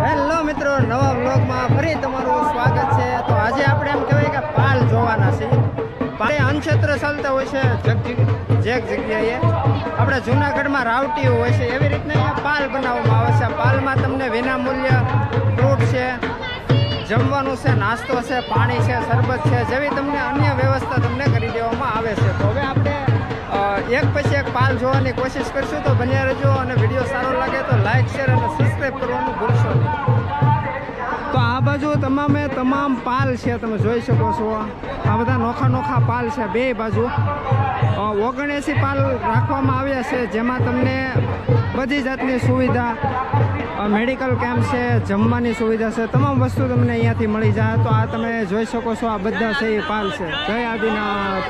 Hello મિત્રો, નવા વ્લોગમાં ફરી તમારું સ્વાગત છે। તો આજે આપણે એમ કહેવાય કે પાલ જોવાના છીએ। પાલે અનક્ષેત્ર ચાલતા હોય છે જે જગ્યાએ આપણે જૂનાગઢમાં રાવટીઓ હોય છે, એવી રીતના અહીંયા પાલ બનાવવામાં આવે છે। પાલમાં તમને વિનામૂલ્ય ફ્રૂટ છે, જમવાનું છે, નાસ્તો છે, પાણી છે, શરબત છે, જેવી તમને અન્ય વ્યવસ્થા તમને કરી દેવામાં આવે છે। તો હવે આપણે એક પછી એક પાલ જોવાની કોશિશ કરશું, તો બન્યા રહેજો અને વિડીયો સારો લાગે તો લાઈક શેર અને સબસ્ક્રાઈબ કરવાનું ભૂલશો નહીં। તો આ બાજુ તમામ પાલ છે, તમે જોઈ શકો છો। આ બધા નોખા પાલ છે બે બાજુ। 79 પાલ રાખવામાં આવ્યા છે, જેમાં તમને બધી જાતની સુવિધા, મેડિકલ કેમ્પ છે, જમવાની સુવિધા છે, તમામ વસ્તુ તમને અહીંયાથી મળી જાય। તો આ તમે જોઈ શકો છો, આ બધા છે એ પાલ છે। જય આદિનાથ।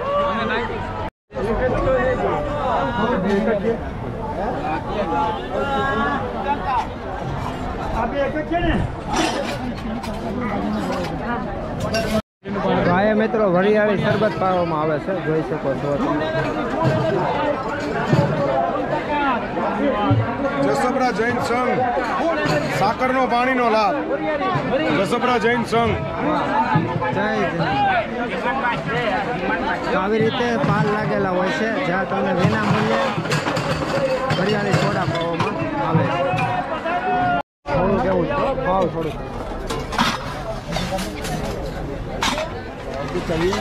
ભાઈ મિત્રો વરિયાળી શરબત પાવામાં આવે છે, જોઈ શકો છો તમે। જસપરા જૈન સંઘ સાકરનો પાણીનો લાભ। જસપરા જૈન સંઘ જય આવી રીતે પાલ લાગેલા હોય છે, જ્યાં તમને વિના મૂલ્યે વરિયાળી સોડા પાવામાં આવે છે। થોડું કેવું ભાવ થોડું ચલીએ।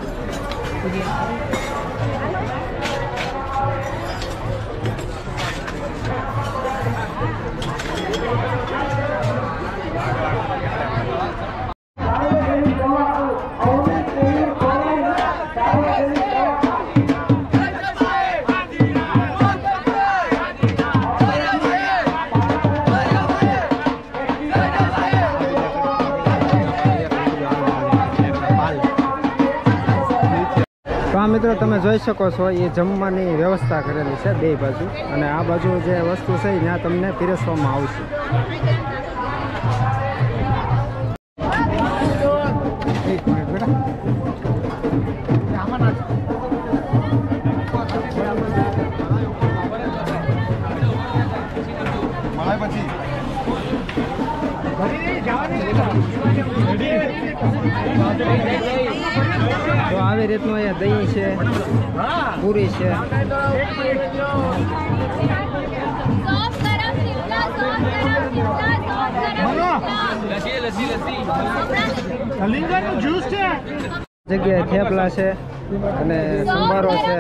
મિત્રો તમે જોઈ શકો છો, એ જમવાની વ્યવસ્થા કરેલી છે બે બાજુ, અને આ બાજુ જે વસ્તુ છે ત્યાં તમને પીરસવામાં આવશે। તો આવી રીતનું અહીંયા દહીં છે, પૂરી છે। જગ્યાએ થેપલા છે અને સંભારો છે।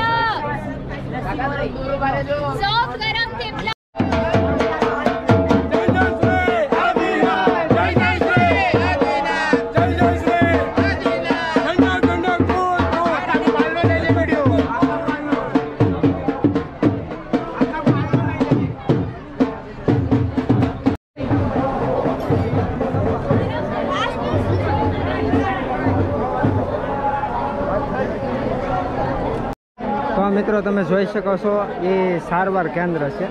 મિત્રો તમે જોઈ શકો છો, એ સારવાર કેન્દ્ર છે।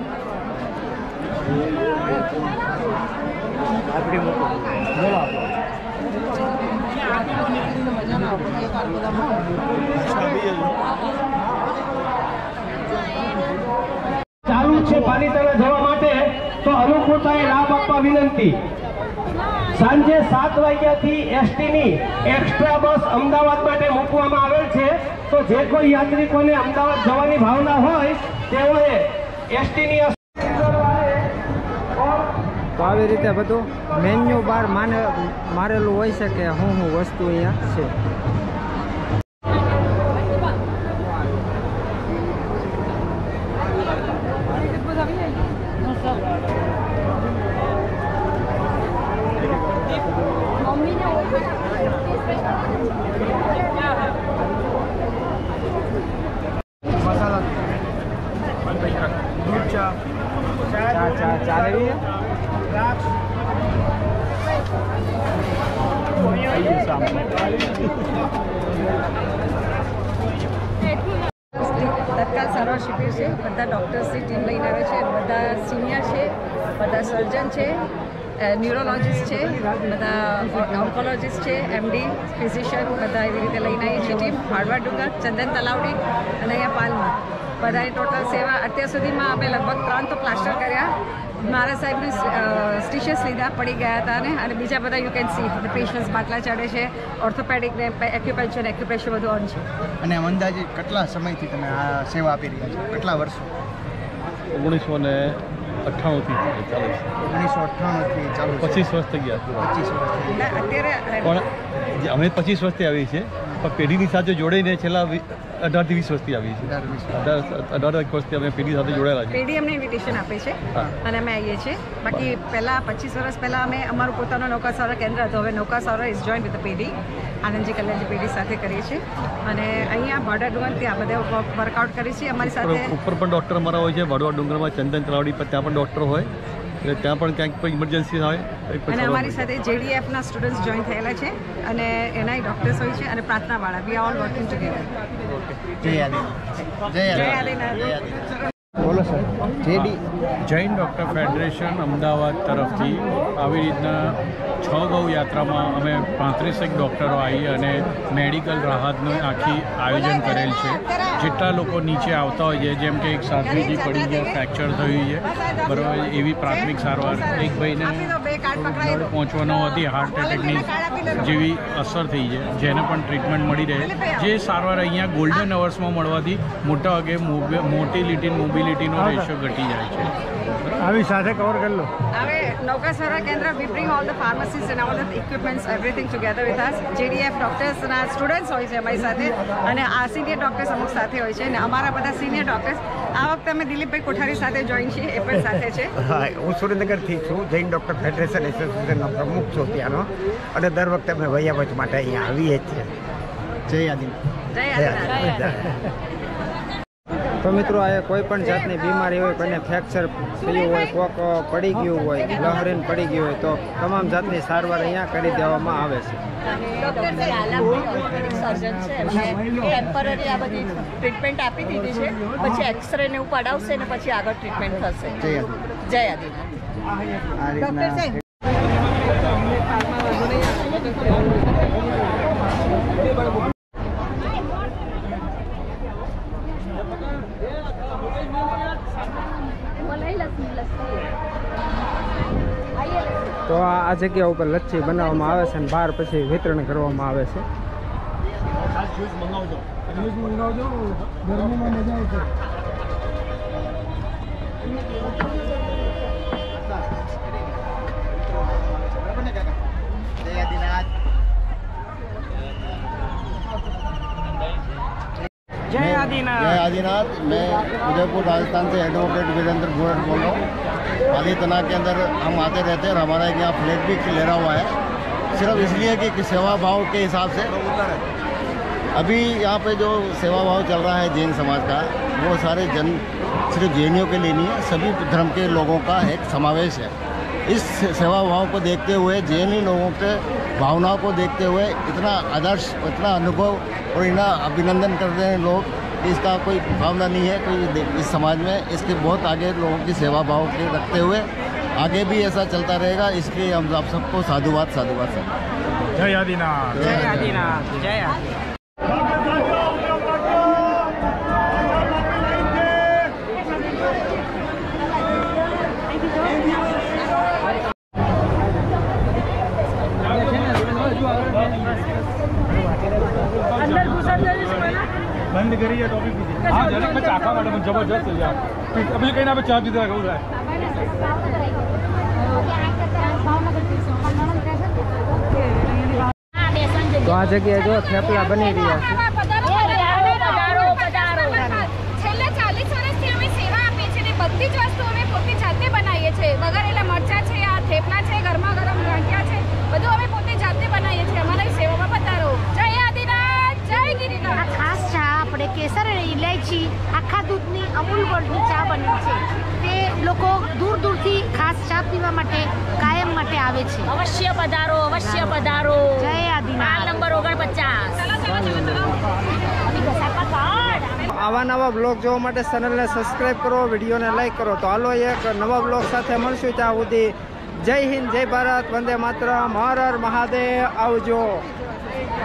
ચાલુ છે પાલીતાણા જવા માટે, તો અનુકૂળતાએ લાભ આપવા વિનંતી। સાંજે 7 વાગ્યાથી એસટીની એક્સ્ટ્રા બસ અમદાવાદ માટે મૂકવામાં આવેલ છે। તો જે કોઈ યાત્રિકોને અમદાવાદ જવાની ભાવના હોય તેઓએ એસટીની તો આવી રીતે બધું મેન્યુ બાર મારેલું હોય છે કે હું વસ્તુ અહીંયા છે। તત્કાલ સારવાર શિબિર છે, બધા ડૉક્ટર્સની ટીમ લઈને આવે છે, બધા સિનિયર છે, બધા સર્જન છે, ન્યુરોલોજીસ્ટ છે, બધા ઓન્કોલોજીસ્ટ છે, એમડી ફિઝિશિયન, બધા એવી રીતે લઈને આવીએ છીએ ટીમ। હાડવા ડુંગર, ચંદન તલાવડી અને અહીંયા પાલમાં બધાની ટોટલ સેવા અત્યાર સુધીમાં અમે લગભગ 3 તો પ્લાસ્ટર કર્યા. મારા સાહેબને સ્ટિચેસ લીધા, પડી ગયા હતા અને બીજા બધા you can see the patients બાટલા ચડે છે, ઓર્થોપેડિક ને એક્યુપંક્ચર એક્યુપ્રેશર બધું ઓન છે. અને અંદાજે કેટલા સમયથી તમે આ સેવા આપી રહ્યા છો? કેટલા વર્ષો? 1998 થી ચાલે છે. 1998 થી ચાલુ છે. 25 વર્ષ થઈ ગયા. 25 વર્ષ થઈ ગયા. અત્યારે પણ અમે 25 વર્ષથી આવી છે, પણ પેઢીની સાથે જોડાઈને છેલ્લા 18 થી 20 વર્ષથી આવી છે. 18 વર્ષથી અમે પેઢી સાથે જોડાયેલા છે. પેઢી અમને ઇન્વિટેશન આપે છે અને અમે આવીએ છીએ. બાકી પહેલાં 25 વર્ષ પહેલાં અમે અમારું પોતાનું નૌકાસારા કેન્દ્ર હતું. હવે નૌકાસારા ઇઝ જોઈન્ટ વિથ પેઢી, આનંદજી કલ્યાણજી પેઢી સાથે કરીએ છીએ અને અહીંયા ભાડા ડુંગર ત્યાં બધા વર્કઆઉટ કરીએ છીએ. અમારી સાથે ઉપર પણ ડૉક્ટર અમારા હોય છે. ભાડવા ડુંગરમાં ચંદન તલાવડી પર ત્યાં પણ ડૉક્ટર હોય, એટલે ત્યાં પણ ક્યાંક કોઈ ઇમરજન્સી હોય. અને અમારી સાથે JDFના સ્ટુડન્ટ્સ જોઈન થયેલા છે અને એના ડૉક્ટર્સ હોય છે અને પ્રાર્થનાવાળા. We are all working together. જય આદિનાથ. જય આદિનાથ. બોલો sir. Jain doctor federation Ahmedabad તરફથી આવી રીતના 6 ગૌ યાત્રામાં અમે 35 ડૉક્ટરો આવી અને મેડિકલ રાહતનું આખી આયોજન કરેલ છે. જેટલા લોકો નીચે આવતા હોય છે, જેમ કે એક સાધ્વીજી પડી ગયા, ફ્રેક્ચર થયું છે, બરાબર, એવી પ્રાથમિક સારવાર. એક ભાઈને પહોંચવાનો હતી હાર્ટ એટેકની જેવી અસર થઈ છે, જેને પણ ટ્રીટમેન્ટ મળી રહે. જે સારવાર અહીંયા ગોલ્ડન અવર્સમાં મળવાથી મોટા ભાગે મોટિલિટી મોબિલિટીનો રેશિયો ઘટી જાય છે. આવી સાથે કવર કરી લો. હવે નૌકાસારા કેન્દ્ર we bring all the pharmacies and all the equipments everything together with us. JDF ડૉક્ટર્સના સ્ટુડન્ટ્સ હોય છે અમારી સાથે અને આ સિનિયર ડૉક્ટર્સ અમુક સાથે હોય છે અને અમારા બધા સિનિયર ડૉક્ટર્સ આ વખતે અમે દિલીપભાઈ કોઠારી સાથે જોઈન છીએ, એ પણ સાથે છે. હા, હું સુરેન્દ્રનગરથી છું. જૈન ડૉક્ટર ફેડરેશન એસોસિએશનનો પ્રમુખ છું ત્યાંનો, અને દર વખતે અમે વૈયાવચ માટે અહીંયા આવીએ છીએ. જય આદિનાથ. જય આદિનાથ. તો મિત્રો, આ કોઈ પણ જાતની બીમારી હોય, કોઈને ફ્રેક્ચર થયું હોય, કોક પડી ગયું હોય, લહરીને પડી ગયું હોય, તો તમામ જાતની સારવાર અહીંયા કરી દેવામાં આવે છે. સર્જન છે એમને ટેમ્પરરી આ બધી ટ્રીટમેન્ટ આપી દીધી છે. પછી એક્સરે ને એવું પડાવશે ને પછી આગળ ટ્રીટમેન્ટ થશે. જય આદિનાથ. તો આ જગ્યા ઉપર લચ્છી બનાવવામાં આવે છે અને બહાર પછી વિતરણ કરવામાં આવે છે. जय आदिनाथ. मैं उदयपुर राजस्थान से एडवोकेट वीरेंद्र गोरख बोल रहा हूँ. आदितना के अंदर हम आते रहते हैं और हमारा एक यहाँ फ्लैग भी ले रहा हुआ है, सिर्फ इसलिए कि सेवा भाव के हिसाब से. अभी यहाँ पे जो सेवा भाव चल रहा है जैन समाज का, वो सारे सिर्फ जैनियों के लिए नहीं है, सभी धर्म के लोगों का एक समावेश है. इस सेवा भाव को देखते हुए, जैनी लोगों के भावनाओं को देखते हुए इतना आदर्श, इतना अनुभव और इतना अभिनंदन करते हैं लोग कि इसका कोई भावना नहीं है कोई इस समाज में. इसके बहुत आगे लोगों की सेवा भाव के रखते हुए आगे भी ऐसा चलता रहेगा. इसलिए हम आप सबको साधुवाद साधुवाद सर. જય આદિનાથ. જય આદિનાથ. જય આદિનાથ. બંધ કરી તો બી પીધી. હા, જરા પછી આખા માટે મને જબરજસ્ત થઈ જાય. પછી કઈ ના ચા પીધા કહું થાય. તો આ જગ્યાએ જો થેપલા બની રહ્યા છે. છેલ્લા 40 વર્ષથી અમે સેવા આપીએ છીએ. બધી જ વસ્તુ અમે પોતે જાતે બનાવીએ છીએ. વઘારેલા મરચા છે, આ થેપલા છે, ગરમા ગરમ ગાંઠિયા છે, બધું અમે પોતે જાતે બનાવીએ છીએ. અમારી સેવામાં પધારો. જય આદિનાથ. જય ગિરિનાથ. ખાસ ચા આપણે કેસર ઇલાયચી આખા દૂધની અમૂલ ગોલ્ડની ચા બની છે. તે લોકો દૂર દૂરથી ખાસ ચા પીવા માટે કાયમ માટે આવે છે. અવશ્ય પધારો, અવશ્ય પધારો. જય આદિનાથ. નંબર 49. આવા નવા બ્લોગ જોવા માટે ચેનલને સબસ્ક્રાઈબ કરો, વિડીયોને લાઈક કરો. તો હાલો એક નવા બ્લોગ સાથે મળશું. ત્યાં સુધી જય હિન્દ, જય ભારત, વંદે માતરમ, હર હર મહાદેવ. આવજો.